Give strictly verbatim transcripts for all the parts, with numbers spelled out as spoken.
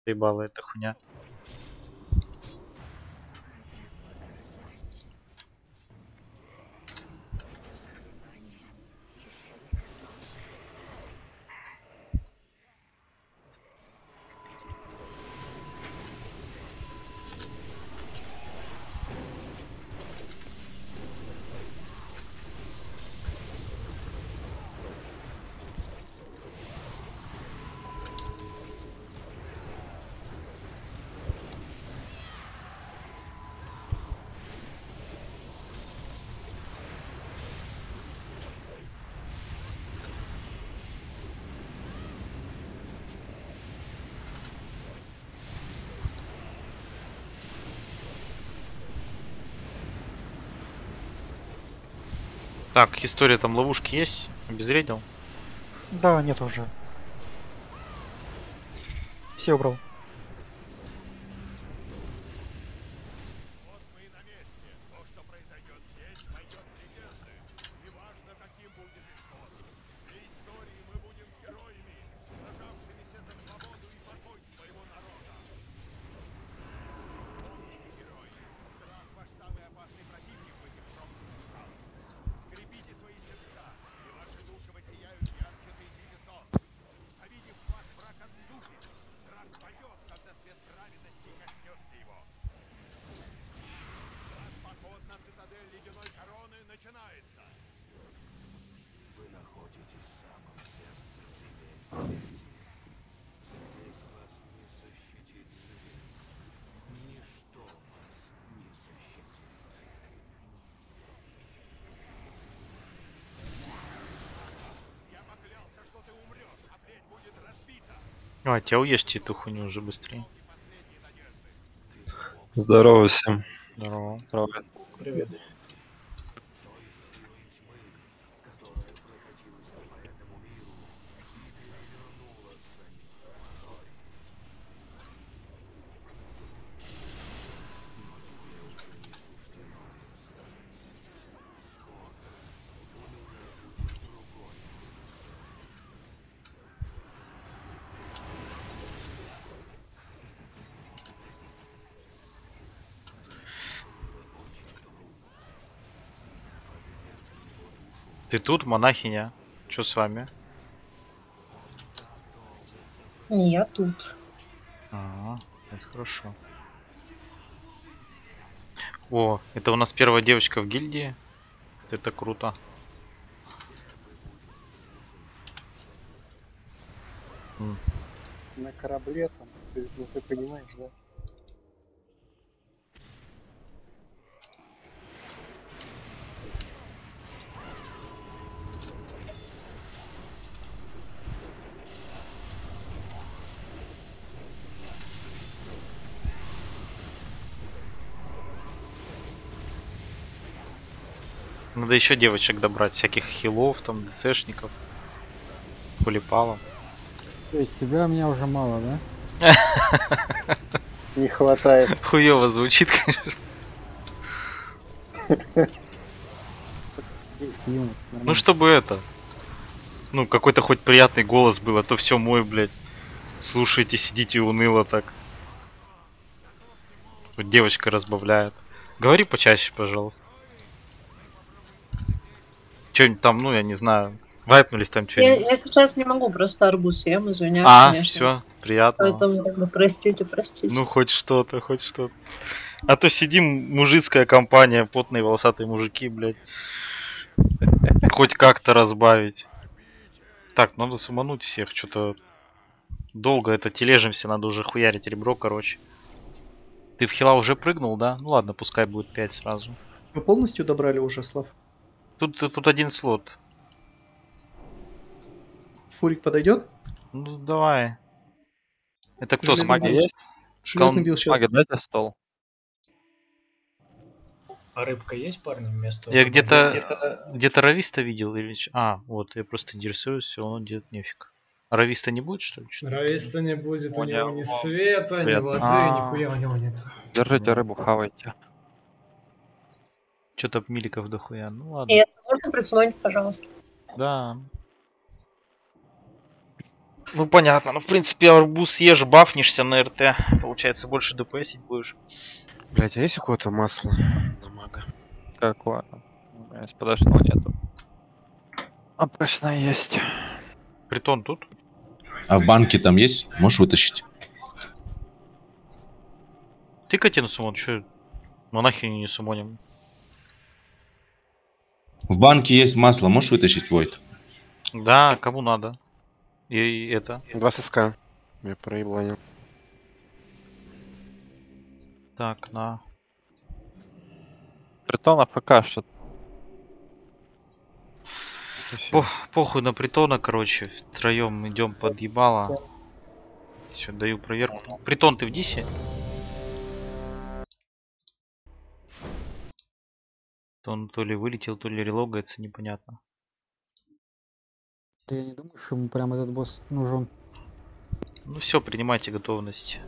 Ебала эта хуйня. Так, история там ловушки есть? Обезвредил? Да, нет уже. Все убрал. А, тебя уешьте эту хуйню уже быстрее. Здорово всем. Здорово. Здорово. Привет. Ты тут, монахиня? Чё с вами? Я тут. Ага, это хорошо. О, это у нас первая девочка в гильдии. Это круто. М. На корабле там, ты, ну ты понимаешь, да? Надо еще девочек добрать, всяких хилов, там, ДЦшников, пулипалов. То есть тебя у меня уже мало, да? Не хватает. Хуево звучит, конечно. Есть юмор. Ну, чтобы это... Ну, какой-то хоть приятный голос был, а то все мой, блядь. Слушайте, сидите уныло так. Вот девочка разбавляет. Говори почаще, пожалуйста. Что-нибудь там, ну, я не знаю. Вайпнулись там Я, что-нибудь. я сейчас не могу, просто арбуз ем, извиняюсь, А, конечно. все, приятно. Поэтому, как бы, простите, простите. Ну, хоть что-то, хоть что-то. А то сидим, мужицкая компания, потные волосатые мужики, блядь. Хоть как-то разбавить. Так, надо сумануть всех, что-то долго это тележимся, надо уже хуярить ребро, короче. Ты в хила уже прыгнул, да? Ну ладно, пускай будет пять сразу. Вы полностью добрали уже, Слав? Тут, тут один слот. Фурик подойдет? Ну давай. Это кто? Железный Смаги бил. есть? Железный Каун- бил сейчас. Мага, дайте стол. А рыбка есть, парни, вместо... Я где-то Где-то- где-то Рависта видел или... ч- А, вот, я просто интересуюсь, все равно делать нефиг. А Рависта не будет, что ли? Что-то? Рависта не будет, у Понял. него ни света, ни Привет. воды, А. нихуя у него нет. Держите рыбу, хавайте. Что-то миликов дохуя. Ну ладно. И это можно присвоить, пожалуйста. Да. Ну понятно, ну в принципе арбуз ешь, бафнешься на РТ, получается больше ДПСить будешь. Блять, а есть у кого-то масло на мага? Какое? У меня есть подошла нету. Обычно есть. Притон тут? А в банке там есть? Можешь вытащить? Тыкайте на суммон, чё? Ну нахер не суммоним. В банке есть масло, можешь вытащить, Войт? Да, кому надо. И, и это. Два ССК. Я проебланил. Так, на. Притон АФК что-то. По, похуй на притона, короче. Втроем идем под ебало. Все, даю проверку. Притон, ты в дисе? То он то ли вылетел, то ли релогается, непонятно. Ты не думаешь, что ему прям этот босс нужен? Ну все, принимайте готовность.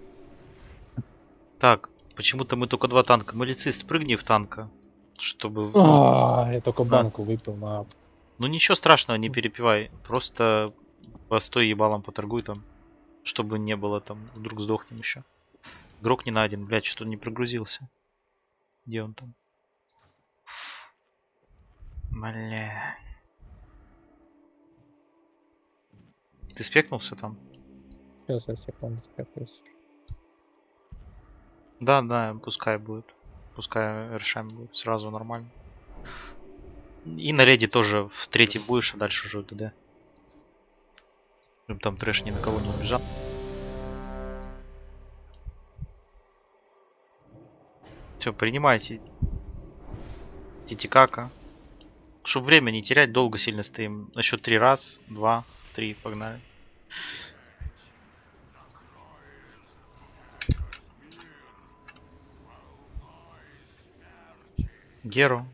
Так, почему-то мы только два танка. Малицист, спрыгни в танка. Чтобы... А, я только Да. банку выпил на... Ну ничего страшного, не перепивай. Просто постой ебалом поторгуй там. Чтобы не было там, вдруг сдохнем еще. Игрок не найден, блядь, что-то не прогрузился. Где он там? Бля. Ты спекнулся там? Сейчас я секунду спекаюсь. Да, да, пускай будет. Пускай решаем будет, сразу нормально. И на леди тоже в третий будешь, а дальше уже ДД. Чтобы там трэш ни на кого не убежал. Все, принимайте. Титикака. Чтобы время не терять, долго сильно стоим. На счет три раз, два, три, погнали. Геру.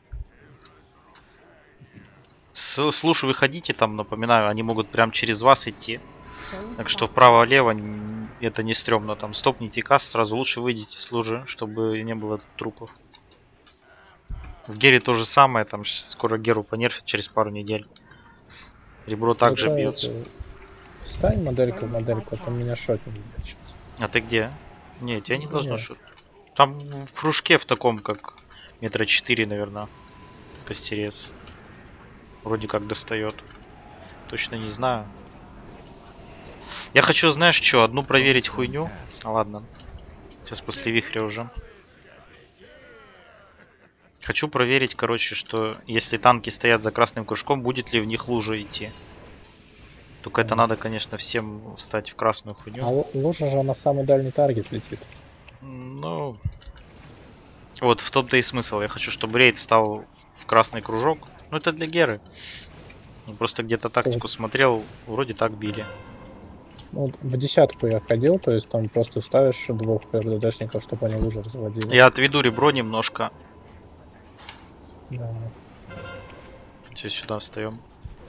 С- Слушай, выходите там, напоминаю, они могут прям через вас идти. Так что вправо-лево н- это не стрёмно. Там стопните касс, сразу лучше выйдите с лужи, чтобы не было трупов. В Гере то же самое, там щ- скоро Геру понерфят через пару недель. Ребро также Это- бьется. это- Стань модельку в модельку, а то меня шотнет сейчас. А ты где? Не, тебя не должно Нет. шут. Там в кружке в таком, как метра четыре, наверное, костерез. Вроде как достает. Точно не знаю. Я хочу, знаешь, что, одну проверить хуйню. А, ладно. Сейчас после вихря уже. Хочу проверить, короче, что если танки стоят за красным кружком, будет ли в них лужа идти. Только это надо, конечно, всем встать в красную А хуйню. лу- лучше же на самый дальний таргет летит. Ну, вот в том-то и смысл. Я хочу, чтобы рейд встал в красный кружок. Ну, это для Геры. Ну, просто где-то тактику смотрел, вроде так били. Ну, вот в десятку я ходил, то есть там просто ставишь двух РДДшников, чтобы они лужи разводили. Я отведу ребро немножко. Да. Все, сюда встаем.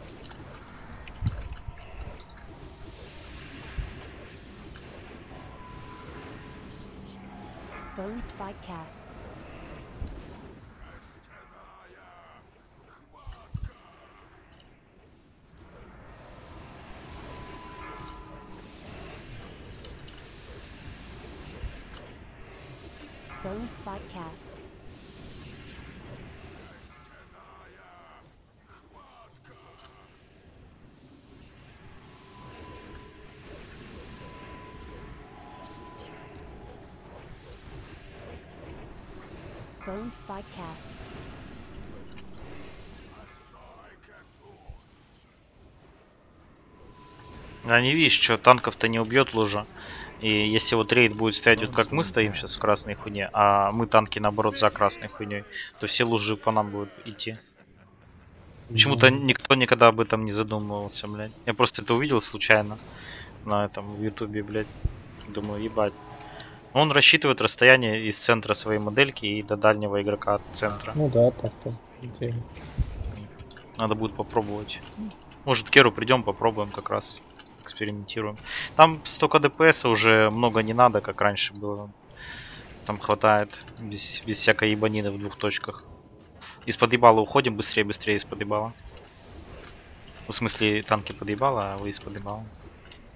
Bone spike cast. Bone spike cast. Bone spike cast. А не видишь, что танков-то не убьет лужа. И если вот рейд будет стоять вот как мы стоим сейчас в красной хуйне, а мы танки наоборот за красной хуйней, то все лужи по нам будут идти. Почему-то никто никогда об этом не задумывался, блядь. Я просто это увидел случайно на этом в ютубе, блядь. Думаю, ебать. Он рассчитывает расстояние из центра своей модельки и до дальнего игрока от центра. Ну да, так-то. идея. Надо будет попробовать. Может, к Керу придем, попробуем как раз. Экспериментируем. Там столько ДПС уже много не надо, как раньше было. Там хватает без, без всякой ебанины в двух точках. Из-под ебала уходим быстрее, быстрее из-под ебала. В смысле, танки под ебала, а вы из-под ебала.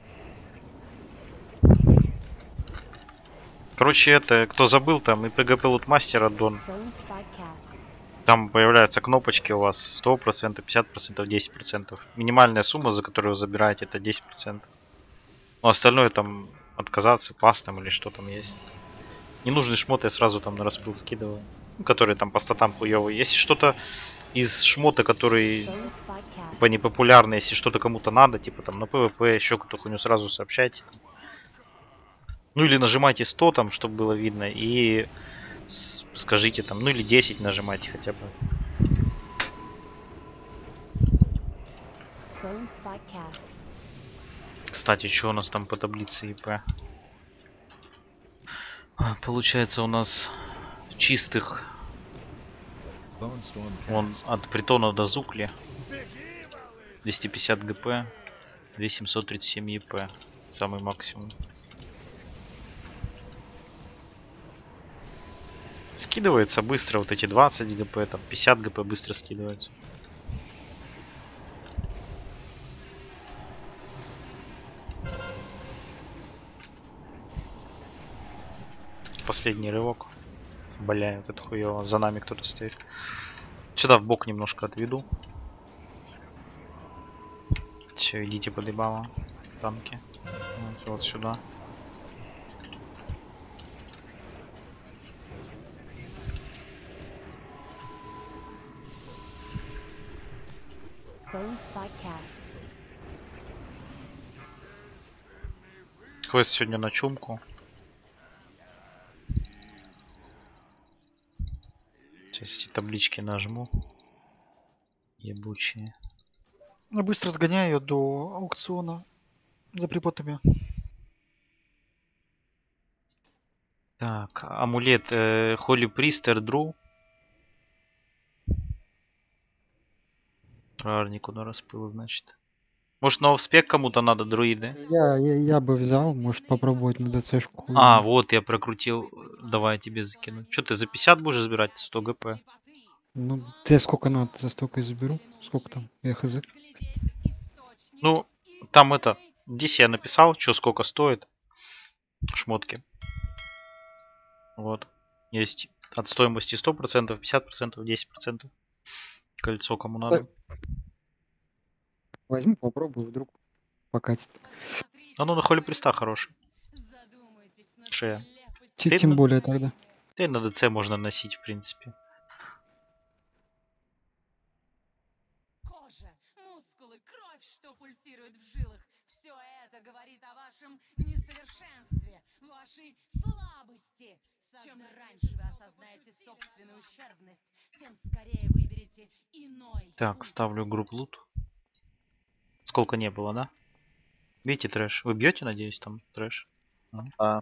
Короче, это, кто забыл, там и пи джи пи лутмастер аддон. Bones Podcast. Там появляются кнопочки у вас сто процентов, пятьдесят процентов, десять процентов. Минимальная сумма, за которую вы забираете, это десять процентов. Но остальное там отказаться, пас там или что там есть. Ненужный шмот я сразу там на распыл скидываю. Ну, которые там по статам хуёвые. Если что-то из шмота, который Bones Podcast. типа непопулярный, если что-то кому-то надо, типа там на пвп, еще какую-то хуйню, сразу сообщайте. Ну или нажимайте сто там, чтобы было видно, и с- скажите там, ну или десять нажимайте хотя бы. Bones Podcast. Кстати, что у нас там по таблице ИП? А, получается у нас чистых вон от притона до Зукли двести пятьдесят ГП, две тысячи семьсот тридцать семь ЕП, самый максимум. Скидывается быстро, вот эти двадцать ГП, там пятьдесят ГП быстро скидываются. Последний рывок. Бля, вот это хуёво. За нами кто-то стоит. Сюда в бок немножко отведу. Все, идите подъебало. Танки. Вот, вот сюда. Bones Podcast. Квест сегодня на чумку. Сейчас эти таблички нажму. Ебучие. Я быстро сгоняю ее до аукциона за припотами. Так, амулет э, Holy Priest Эрдру. Рарник куда распыл, значит. Может на спек кому-то надо, друиды? Я, я, я бы взял, может попробовать на ДЦшку. А, вот я прокрутил. Давай я тебе закину. Что ты за пятьдесят будешь забирать? сто ГП. Ну, тебе сколько надо, за столько и заберу. Сколько там? Я хз. Ну, там это. Здесь я написал, что сколько стоит. Шмотки. Вот. Есть от стоимости сто процентов, пятьдесят процентов, десять процентов. Кольцо кому надо. Возьму, попробую, вдруг покатит. Оно на холе приста хороший. Шея. Те- Ты Тем на- более тогда. Да и на ДЦ можно носить, в принципе. Кожа, мускулы, кровь, что пульсирует в жилах. Все это говорит о вашем несовершенстве, вашей слабости. Чем раньше вы осознаете собственную ущербность, тем скорее выберете иной. Так, ставлю групп лут. Сколько не было, да? Бейте трэш. Вы бьете, надеюсь, там трэш? А.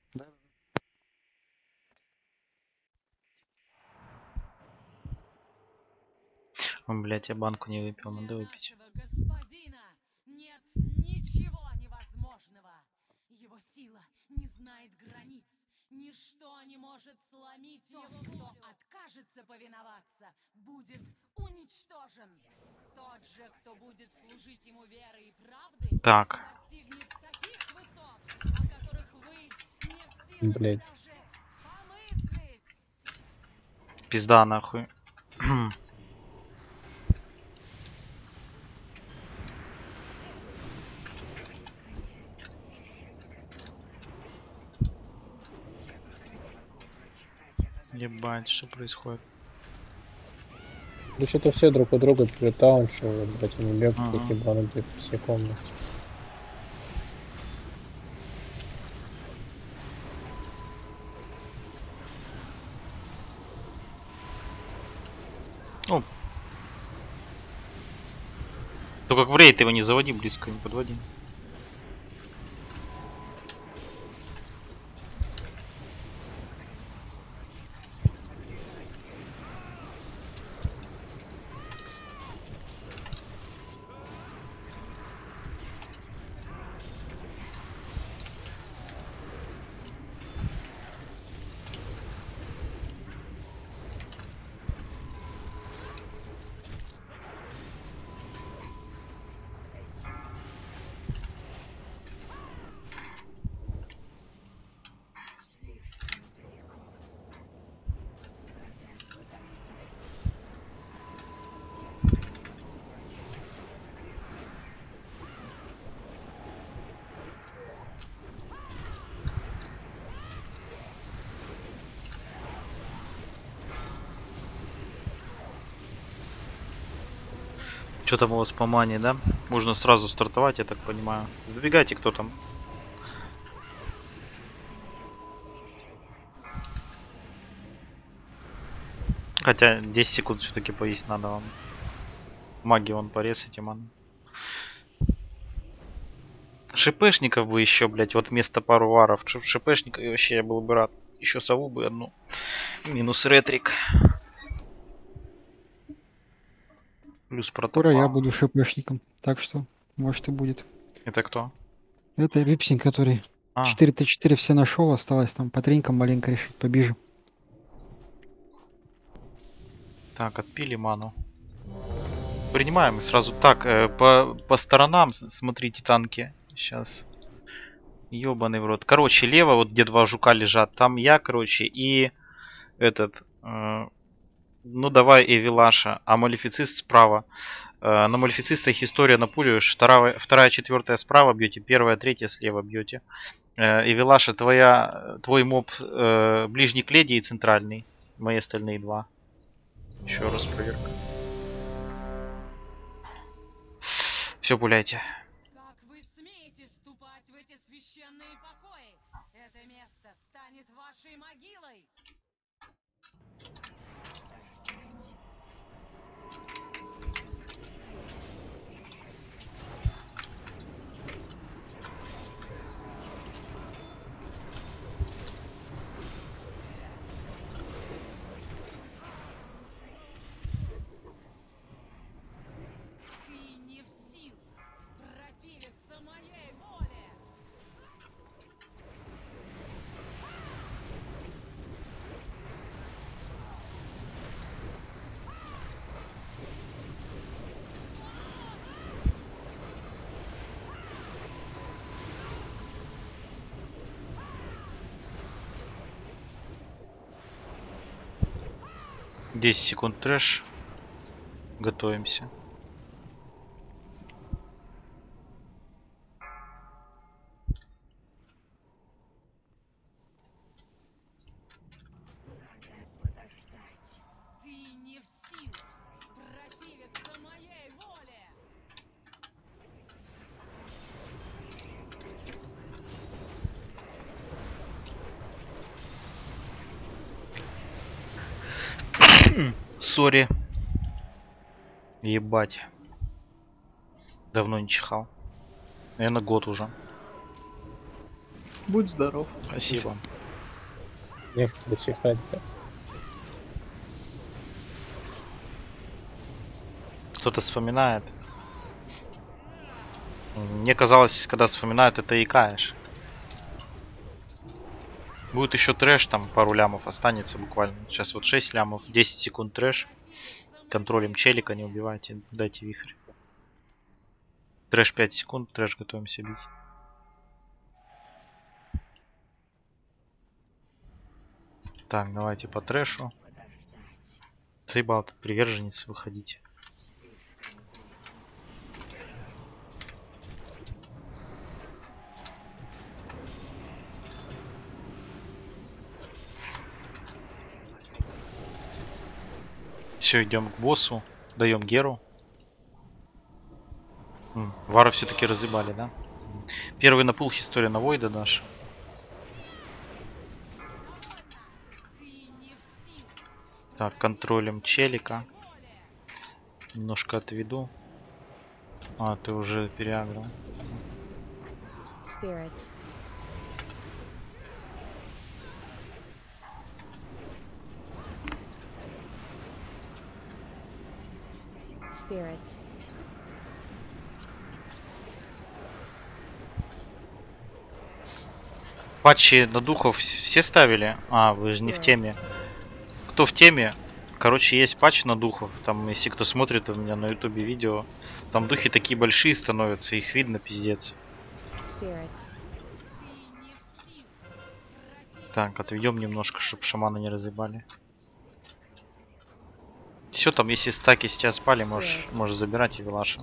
Ой, блять, я банку не выпил, надо выпить. Господина нет ничего невозможного. Его сила не знает границ. Ничто не может сломить его. Кто откажется повиноваться, будет уничтожен. Тот же, кто будет служить ему верой и правдой, Так. достигнет таких высот, о которых вы не в силах Блять. даже помыслить. Пизда нахуй. Ебать, что происходит? Да что-то все друг у друга перед тауншо, блять, они бегают Ага. как ебанутые по всей комнате. Ну. Только в рейд его не заводи, близко не подводи. Что там у вас по мане, да? Можно сразу стартовать, я так понимаю. Сдвигайте, кто там. Хотя десять секунд все-таки поесть надо вам. Маги вон порезайте, ман. ШПшников бы еще, блять, вот вместо пару варов. ШПшников вообще я был бы рад. Еще сову бы одну. Минус ретрик. Плюс протокол. Скоро я буду шипешником, так что может и будет. Это кто? Это Випсинг, который А. четыре тэ четыре все нашел, осталось там по тренькам маленько решить, побежим. Так, отпили ману. Принимаем и сразу так, э, по, по сторонам с- смотрите танки. Сейчас. Ёбаный в рот. Короче, лево, вот где два жука лежат, там я, короче, и этот... э, ну давай Эвилаша, а Малефицист справа. Э, на Малефицистах история напуливаешь, вторая, вторая, четвертая справа бьете, первая, третья слева бьете. Э, Эвилаша, твоя, твой моб э, ближний к леди и центральный. Мои остальные два. Еще раз проверка. Все, пуляйте. Как вы смеете ступать в эти священные покои? Это место станет вашей могилой. Ты не в силах противиться моей воле. десять секунд трэш. Готовимся. Ты не в силах противиться моей воле. Сори. Ебать. Давно не чихал. Наверное, год уже. Будь здоров. Спасибо. Их досыхать, да. Кто-то вспоминает. Мне казалось, когда вспоминают, это икаешь. Будет еще трэш, там пару лямов останется буквально. Сейчас вот шесть лямов, десять секунд трэш. Контролем челика, не убивайте, дайте вихрь. Трэш пять секунд, трэш готовимся бить. Так, давайте по трэшу. Заебал этот приверженец, выходите. Все, идем к боссу. Даем Геру. М, Вара все-таки разъебали, да? Первый напул история на Войда дашь. Так, контролем челика. Немножко отведу. А, ты уже переагрил. Spirits. Spirits. Патчи на духов вс- все ставили? А, вы же не в теме. Кто в теме? Короче, есть патч на духов. Там, если кто смотрит у меня на ютубе видео, там духи такие большие становятся, их видно пиздец. Spirits. Так, отведем немножко, чтобы шамана не разъебали. Все там, если стаки с тебя спали, можешь, можешь забирать и Вилаша.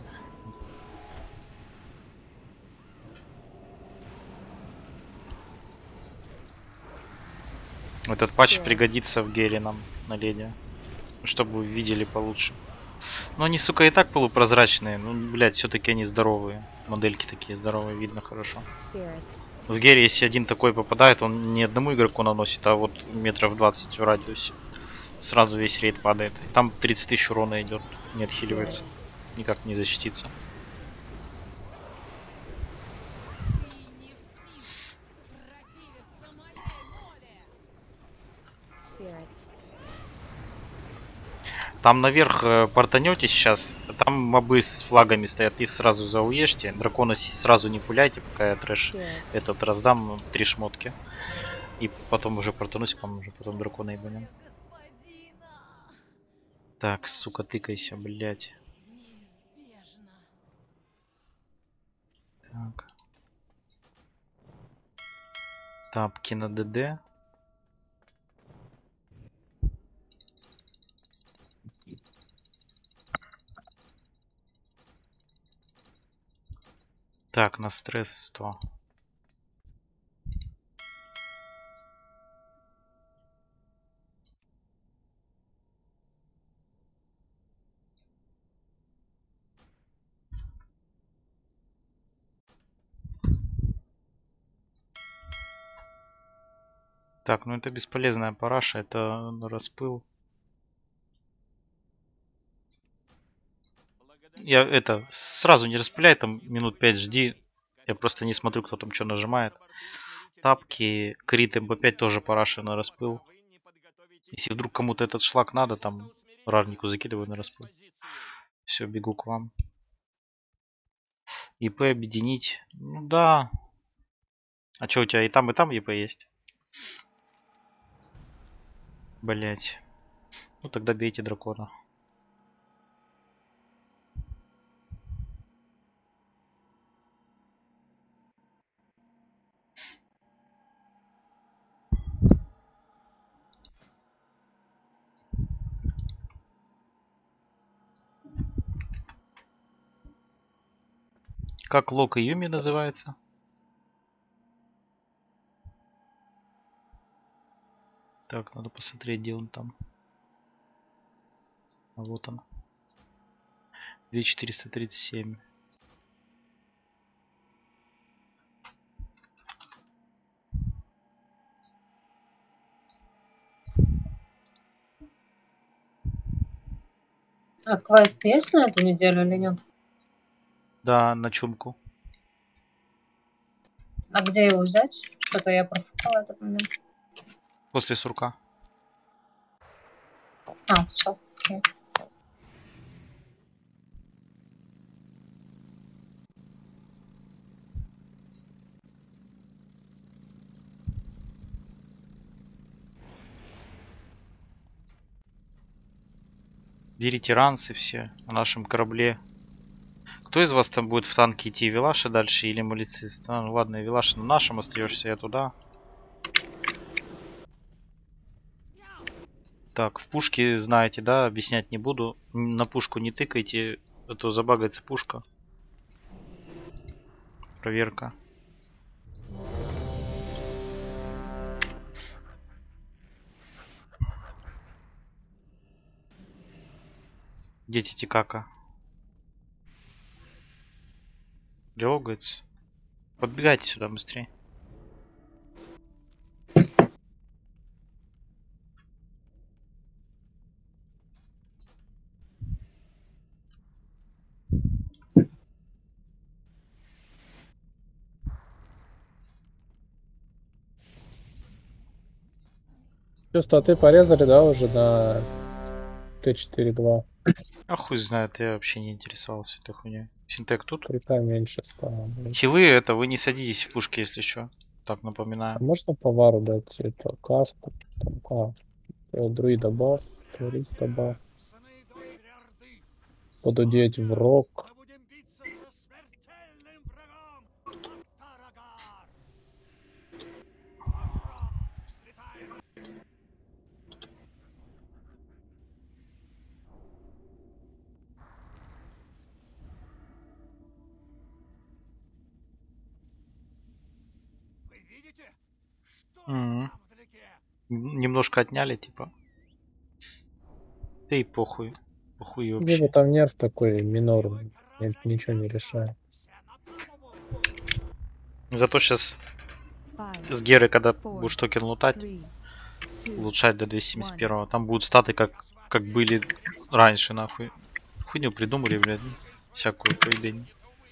Этот патч пригодится в гере нам на леди, чтобы вы видели получше. Но они, сука, и так полупрозрачные. Ну, блядь, все-таки они здоровые. Модельки такие здоровые, видно хорошо. Spirits. В Гере, если один такой попадает, он не одному игроку наносит, а вот метров двадцать в радиусе. Сразу весь рейд падает. Там тридцать тысяч урона идет, не отхиливается. Никак не защититься. Spirits. Там наверх э, портанете сейчас, там мобы с флагами стоят, их сразу зауешьте. Дракона с- сразу не пуляйте, пока я трэш Spirits. этот раздам, три шмотки. И потом уже портанусь, по-моему, уже потом дракона ебанем. Так, сука, тыкайся, блядь. Так. Тапки на ДД. Так, на стресс сто. Так, ну это бесполезная параша, это распыл. Я это сразу не распыляй, там минут пять жди. Я просто не смотрю, кто там что нажимает. Тапки, крит эм пэ пять тоже параша на распыл. Если вдруг кому-то этот шлак надо, там рарнику закидываю на распыл. Все, бегу к вам. ИП объединить. Ну да. А что у тебя и там, и там ИП есть? Блять. Ну тогда бейте дракона. Как Лок и Юми называется? Так, надо посмотреть, где он там. А вот он. две тысячи четыреста тридцать семь. А квест есть на эту неделю или нет? Да, на чумку. А где его взять? Что-то я профукала этот момент. После сурка. А, все. Окей. Берите ранцы все на нашем корабле. Кто из вас там будет в танке идти? Вилаша дальше или малицист? А, ну ладно, Вилаша на нашем остаешься, я туда. Так, в пушке знаете, да? Объяснять не буду. На пушку не тыкайте, а то забагается пушка. Проверка. Дети Тикака. Лёгается. Подбегайте сюда быстрее. Частоты порезали, да, уже на Т четыре два. А хуй знает, я вообще не интересовался этой хуйней. Синтек тут? Крита меньше стало. блин. Хилы это, вы не садитесь в пушки, если что. Так, А напоминаю. можно повару дать это каску? Там, а, э, друида баф, туриста баф. Буду деть в рок. М. Н- Немножко отняли, типа. Да и похуй. Похуй вообще. Либо там нерв такой минорный, ни- ничего не решает. Зато сейчас Five, с Герой, когда four, будешь токен лутать, three, two, улучшать до двести семьдесят первого, там будут статы как, как были раньше, нахуй. Хуйню придумали, блядь. Всякую поедение.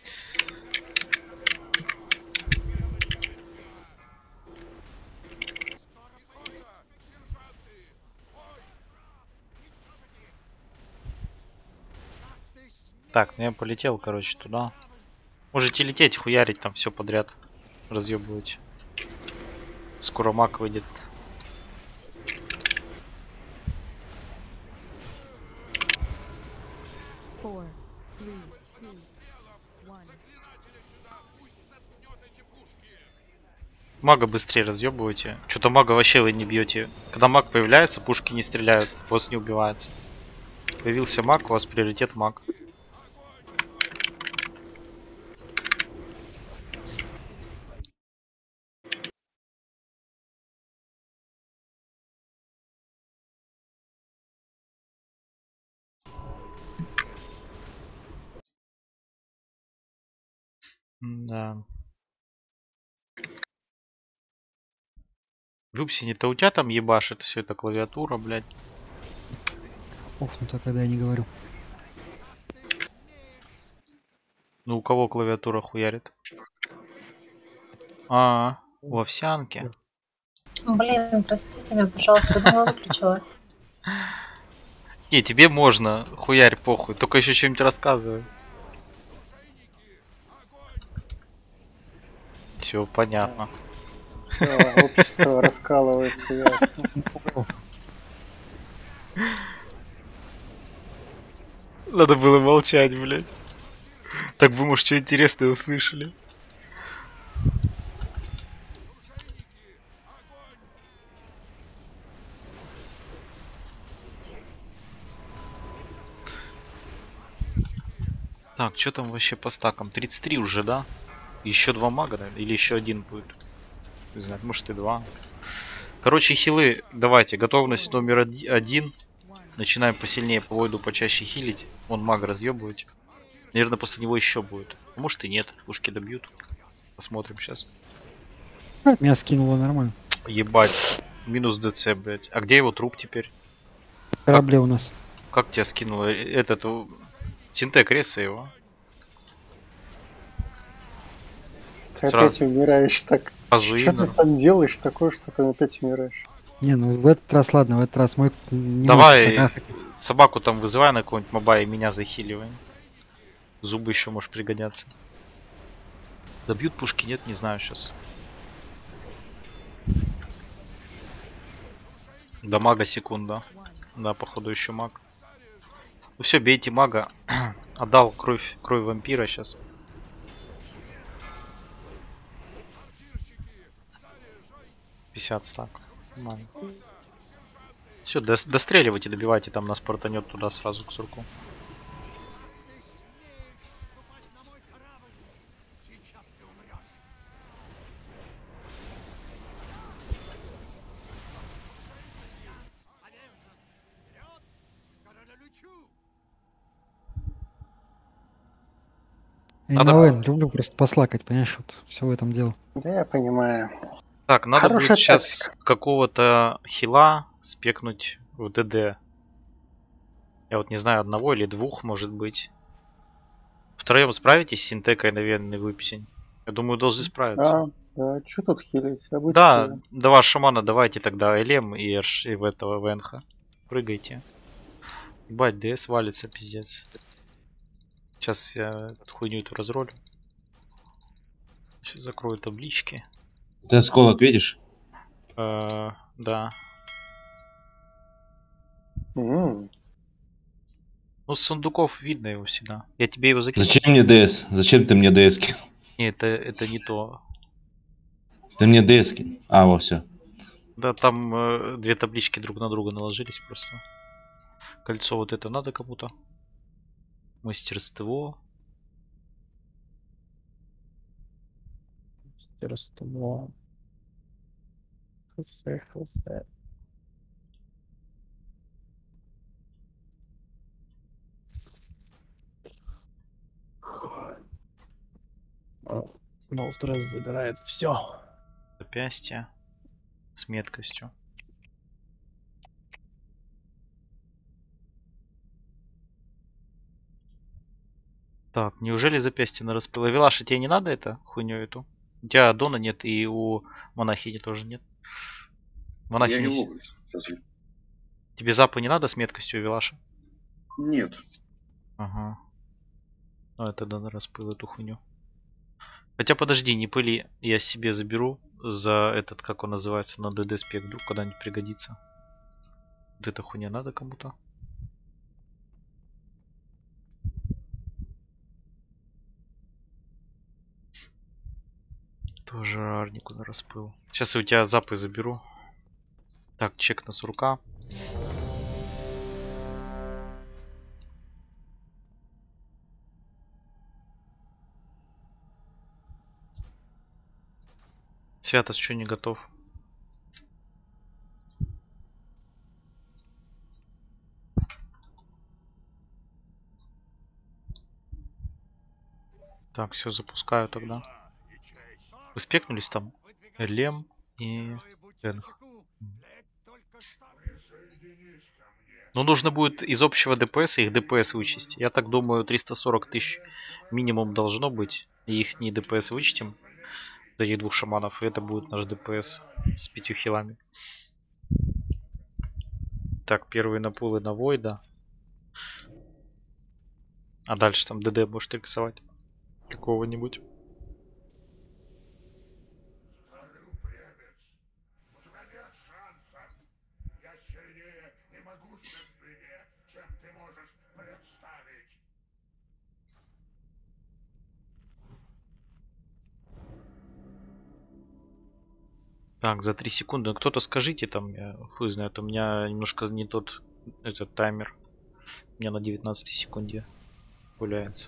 Так, ну я полетел, короче, туда. Можете лететь, хуярить там все подряд. Разъебывать. Скоро мак выйдет. four, three, two, one. Мага быстрее разъебывайте. Что-то мага вообще вы не бьете. Когда маг появляется, пушки не стреляют, босс не убивается. Появился маг, у вас приоритет маг. Да. Выпсини-то у тебя там ебашит все это клавиатура, блядь. Оф, ну так когда я не говорю. Ну у кого клавиатура хуярит? А, в овсянке. Блин, простите меня, пожалуйста, я думала, выключила. Не, тебе можно, хуярь, похуй. Только еще что-нибудь рассказывай. Все понятно. Всё, общество раскалывается, ясно. Надо было молчать, блядь. Так вы, может, что интересное услышали. Так, что там вообще по стакам? тридцать три уже, да? Еще два мага, да? Или еще один будет? Не знаю, может и два. Короче, хилы, давайте. Готовность номер оди- один. Начинаем посильнее по войду почаще хилить. Он мага разъебывать. Наверное, после него еще будет. А может и нет. Пушки добьют. Посмотрим сейчас. Меня скинуло нормально. Ебать. Минус ДЦ, блять. А где его труп теперь? В корабле у нас. Как тебя скинуло? Этот... у- Синтек, реса его. Ты Сразу. опять умираешь так. Что Азуинер. ты там делаешь такое, что ты опять умираешь? Не, ну в этот раз ладно, в этот раз мой не Давай может сагахать. собаку там вызывай на какой-нибудь моба и меня захиливай. Зубы еще может пригодятся. Добьют пушки, нет, не знаю сейчас. До мага секунда. Да, походу еще маг. Ну все, бейте мага. Отдал кровь, кровь вампира сейчас. пятьдесят стак. Нормально. Все, достреливайте, добивайте, там нас портанет туда сразу к сурку. Я Надо- на Вен люблю просто послакать, понимаешь, вот все в этом дело. Да, я понимаю. Так, надо Хорошая будет сейчас какого-то хила спекнуть в ДД. Я вот не знаю, одного или двух, может быть. Втроем справитесь с Синтекой, наверное, выписень? Я думаю, должны справиться. Да, да, что тут хилить? Обычно Да, два шамана давайте тогда Элем и, Эрш, и в этого Венха. Прыгайте. Ебать, ДС валится, пиздец. Сейчас я эту хуйню эту разролю. Сейчас закрою таблички. Ты осколок видишь? Э, да. М, Ну, с сундуков видно его всегда. Я тебе его закину. Зачем мне ДС? Зачем ты мне ДС кинул? Не, это, это не то. Ты мне ДС кинул. А, во, все. Да, там э, две таблички друг на друга наложились просто. Кольцо вот это надо кому-то. Мастерство. Мастерство. Хз, хз. но no стресс забирает все. Запястье с меткостью. Так, неужели запястье на распыло? Вилаша, тебе не надо это хуйню эту? У тебя Дона нет и у монахини тоже нет. Монахини... Я не могу. Разве? Тебе запа не надо с меткостью, Вилаша? Нет. Ага. Ну это да, на распыл эту хуйню. Хотя подожди, не пыли, я себе заберу за этот, как он называется, на ДД спек, вдруг когда-нибудь пригодится. Вот эта хуйня надо кому-то. Тоже рарнику на распыл. Сейчас я у тебя запы заберу. Так, чек на сурка. Святость что не готов? Так, все запускаю тогда. Вы спекнулись там? Лем и Энх. Ну, нужно будет из общего ДПС их ДПС вычесть. Я так думаю, триста сорок тысяч минимум должно быть. И их не ДПС вычтем. Этих двух шаманов. И это будет наш ДПС с пятью хилами. Так, первые напулы на Войда. А дальше там ДД может рисовать. Какого-нибудь. Так, за три секунды. Ну, кто-то скажите там, я хуй знает, у меня немножко не тот этот таймер. У меня на девятнадцатой секунде гуляется.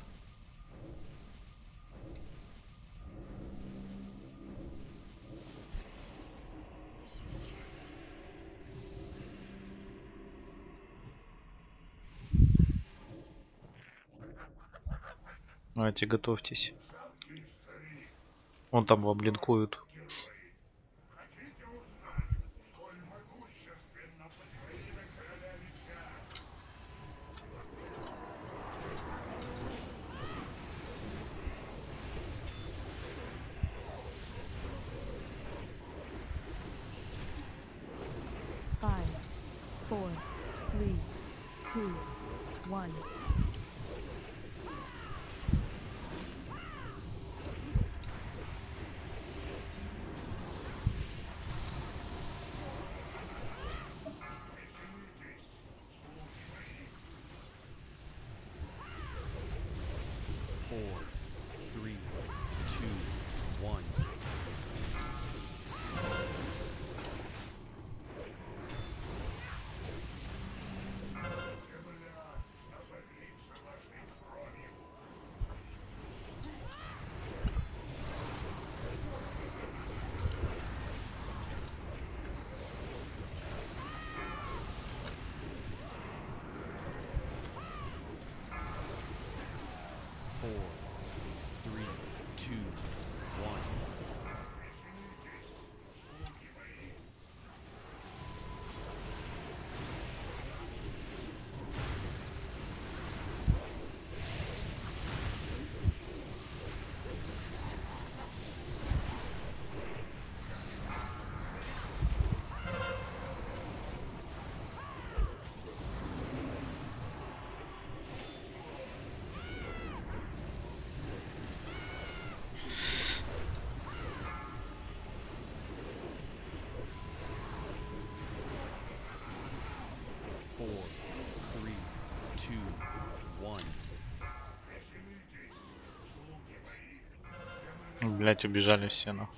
Давайте, готовьтесь. Вон там вам линкуют. Five, four, three, two, one. Four, three, two, one. Four, three, two, one. Four, three, two, one. Блять, убежали все, ну.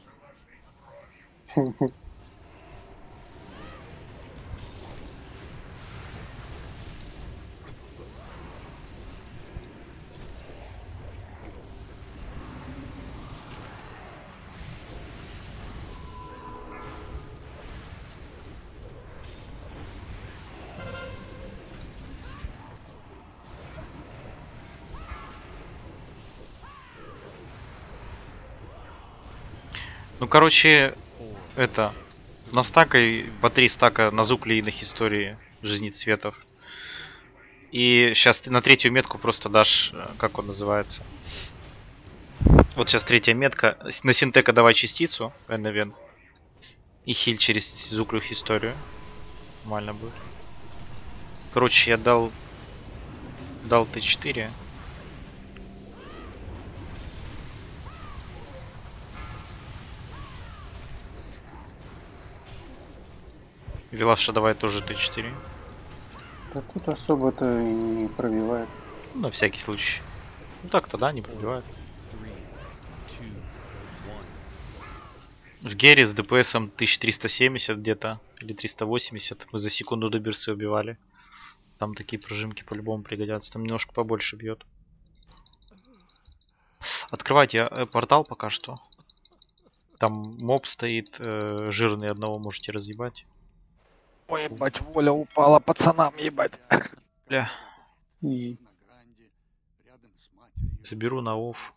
Ну, короче, это... Настакай по три стака на зуклеиных истории жизни цветов. И сейчас ты на третью метку просто дашь, как он называется. Вот сейчас третья метка. На синтека давай частицу, Эннавен. И хиль через зуклюх историю. Нормально будет. Короче, я дал... Дал Т четыре. Вилаша давай тоже Т четыре. Да тут особо-то и не пробивает. Ну, на всякий случай. Ну так-то да, не пробивает. В Гере с ДПСом тысяча триста семьдесят где-то, или триста восемьдесят. Мы за секунду до берсы убивали. Там такие прожимки по-любому пригодятся. Там немножко побольше бьет. Открывайте э, портал пока что. Там моб стоит, э, жирный, одного можете разъебать. Ой, ебать, воля упала пацанам, ебать. Бля. И... Заберу на офф.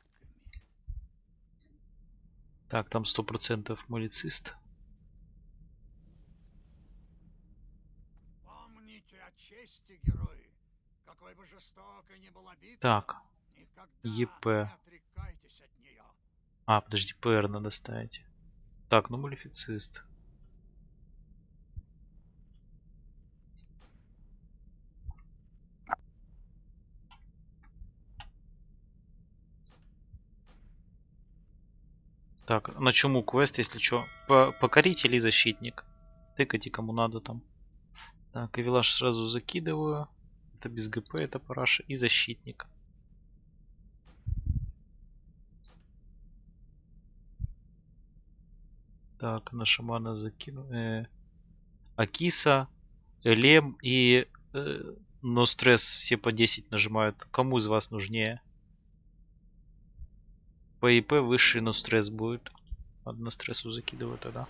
Так, там сто процентов малицист. Так. ЕП. А, подожди, ПР надо ставить. Так, ну малефицист. Так, на чему квест, если что? Покоритель и защитник. Тыкайте кому надо там. Так, и вилаж сразу закидываю. Это без ГП, это параша. И защитник. Так, на шамана закину. Э, Акиса, Элем и э, но стресс все по десять нажимают. Кому из вас нужнее? По ИП высший, но стресс будет. Одно стрессу закидываю тогда.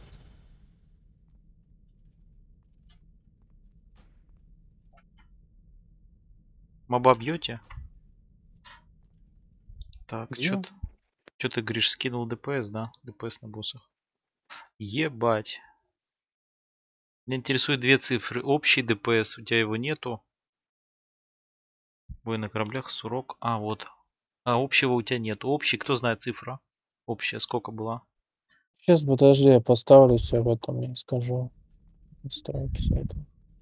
Моба бьете? Так, что ты, что ты говоришь, скинул ДПС, да? ДПС на боссах. Ебать. Меня интересуют две цифры. Общий ДПС, у тебя его нету. Бой на кораблях, сурок. А, вот. А общего у тебя нет. Общий, кто знает цифра? Общая сколько была? Сейчас, подожди, я поставлю все в этом и скажу. Настройки сайта.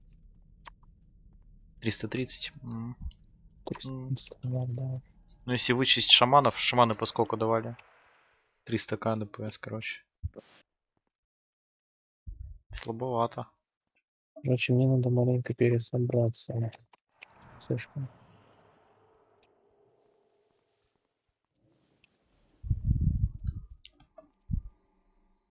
триста тридцать. М. триста, да. Ну если вычесть шаманов, шаманы по сколько давали? триста ка ДПС, короче. Слабовато. Короче, мне надо маленько пересобраться. Слишком.